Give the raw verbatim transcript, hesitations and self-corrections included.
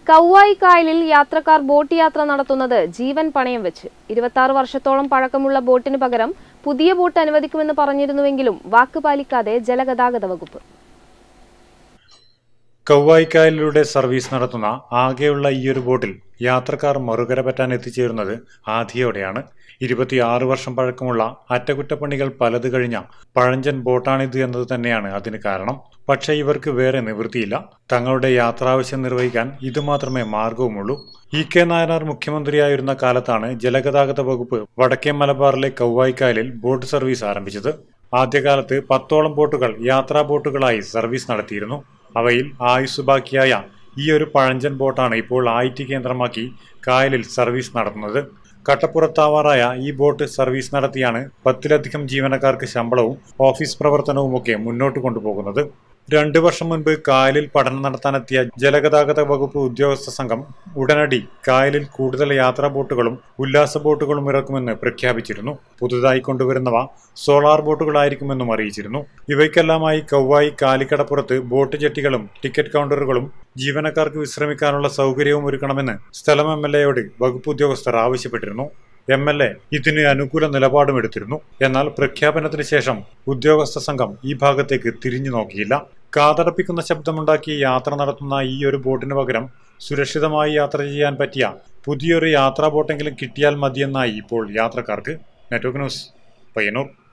കൗവായി കായലിൽ യാത്രക്കാർ ബോട്ട് യാത്ര നടത്തുന്നത് ജീവൻ പണയം വെച്ച്. ഇരുപത്തിയാറ് വർഷത്തോളം പഴക്കമുള്ള ബോട്ടിന് പകരം പുതിയ ബോട്ട് അനുവദിക്കുമെന്ന് പറഞ്ഞിരുന്നുവെങ്കിലും വാക്ക് പാലിക്കാതെ ജലഗതാഗത വകുപ്പ്. കൗവായി കായലിലൂടെ സർവീസ് നടത്തുന്ന ആകെയുള്ള ഈയൊരു ബോട്ടിൽ യാത്രക്കാർ മറുകര പറ്റാൻ എത്തിച്ചേരുന്നത് ആധിയോടെയാണ്. ഇരുപത്തിയാറ് വർഷം പഴക്കമുള്ള അറ്റകുറ്റപ്പണികൾ പലത് കഴിഞ്ഞ പഴഞ്ചൻ ബോട്ടാണിത് എന്നത് തന്നെയാണ് അതിന് കാരണം. പക്ഷേ ഇവർക്ക് വേറെ നിവൃത്തിയില്ല. തങ്ങളുടെ യാത്രാവശ്യം നിർവഹിക്കാൻ ഇതുമാത്രമേ മാർഗവുമുള്ളൂ. ഇ കെ നായനാർ മുഖ്യമന്ത്രിയായിരുന്ന കാലത്താണ് ജലഗതാഗത വകുപ്പ് വടക്കേ മലബാറിലെ കൗവായി കായലിൽ ബോട്ട് സർവീസ് ആരംഭിച്ചത്. ആദ്യകാലത്ത് പത്തോളം ബോട്ടുകൾ യാത്രാ ബോട്ടുകളായി സർവീസ് നടത്തിയിരുന്നു. അവയിൽ ആയുസ് ബാക്കിയായ ഈ ഒരു പഴഞ്ചൻ ബോട്ടാണ് ഇപ്പോൾ ഐ ടി കേന്ദ്രമാക്കി കായലിൽ സർവീസ് നടത്തുന്നത്. കട്ടപ്പുറത്താവാറായ ഈ ബോട്ട് സർവീസ് നടത്തിയാണ് പത്തിലധികം ജീവനക്കാർക്ക് ശമ്പളവും ഓഫീസ് പ്രവർത്തനവുമൊക്കെ മുന്നോട്ട് കൊണ്ടുപോകുന്നത്. രണ്ടു വർഷം മുൻപ് കായലിൽ പഠനം നടത്താനെത്തിയ ജലഗതാഗത വകുപ്പ് ഉദ്യോഗസ്ഥ സംഘം ഉടനടി കായലിൽ കൂടുതൽ യാത്രാ ബോട്ടുകളും ഉല്ലാസ ബോട്ടുകളും ഇറക്കുമെന്ന് പ്രഖ്യാപിച്ചിരുന്നു. പുതുതായി കൊണ്ടുവരുന്നവ സോളാർ ബോട്ടുകളായിരിക്കുമെന്നും അറിയിച്ചിരുന്നു. ഇവയ്ക്കെല്ലാമായി കൗവായി കാലിക്കടപ്പുറത്ത് ബോട്ട് ജെട്ടികളും ടിക്കറ്റ് കൗണ്ടറുകളും ജീവനക്കാർക്ക് വിശ്രമിക്കാനുള്ള സൗകര്യവും ഒരുക്കണമെന്ന് സ്ഥലം എം എൽ എയോട് വകുപ്പ് ഉദ്യോഗസ്ഥർ ആവശ്യപ്പെട്ടിരുന്നു. എം എൽ എ ഇതിന് അനുകൂല നിലപാടും എടുത്തിരുന്നു. എന്നാൽ പ്രഖ്യാപനത്തിന് ശേഷം ഉദ്യോഗസ്ഥ സംഘം ഈ ഭാഗത്തേക്ക് തിരിഞ്ഞു നോക്കിയില്ല. കാതടപ്പിക്കുന്ന ശബ്ദമുണ്ടാക്കി യാത്ര നടത്തുന്ന ഈ ഒരു ബോട്ടിന് പകരം സുരക്ഷിതമായി യാത്ര ചെയ്യാൻ പറ്റിയ പുതിയൊരു യാത്രാ ബോട്ടെങ്കിലും കിട്ടിയാൽ മതിയെന്നായി ഇപ്പോൾ യാത്രക്കാർക്ക്. Network news, Payyanur.